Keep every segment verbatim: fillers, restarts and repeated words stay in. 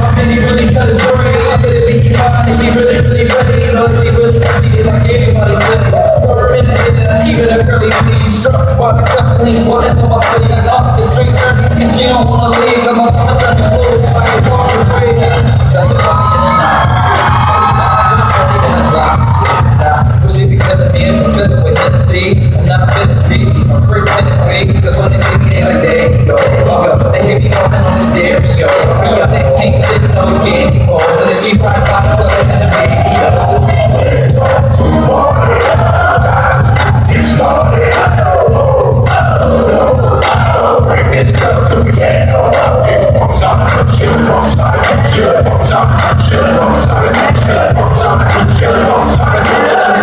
off and he really cut his story. It's gonna be fine if he really, really ready. You know, he really see it like everybody said. Order in the head and I keep it a curly please. Struck by the cup clean, buttons on my sleeve. Up the street thirty and she don't wanna leave. Cause I'm gonna turn the blue like it's hard to breathe. Set the body in the night. And I slide shit now. But she be killing me and I'm filling with Tennessee. I'm not Tennessee, I'm free Tennessee. Cause when they see me like that, yo, uh, they hear me coming on the stereo. I got that pink stick, no skin, oh, and then she probably got the in the video. It's started. Bring this girl to the piano. Walks on the chill, walks on the chill, walks on the chill, walks on the chill, walks on the chill, walks on the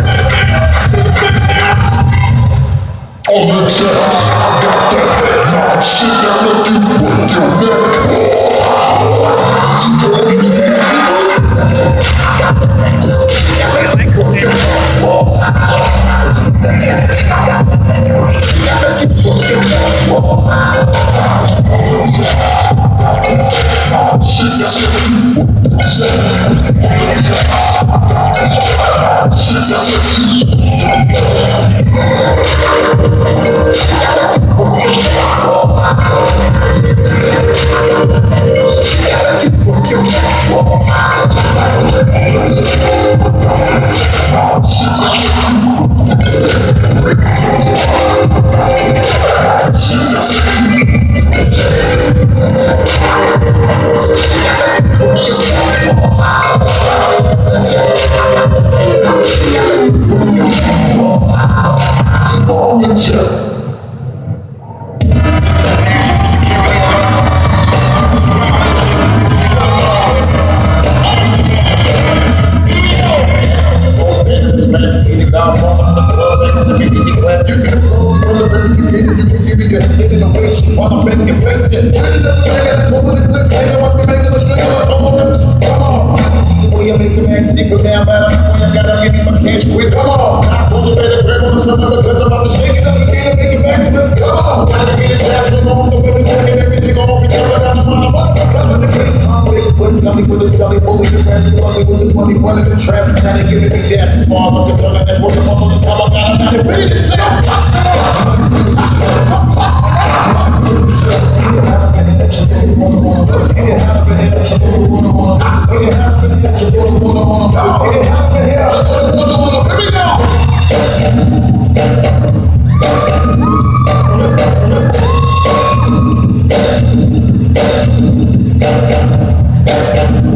on the chest, I got that head nod, shit that look you with your neck. She told me to say, I got the necklace, I got the necklace. I got the necklace, I got the shit that look you with your neck. Shit that look you. Yeah.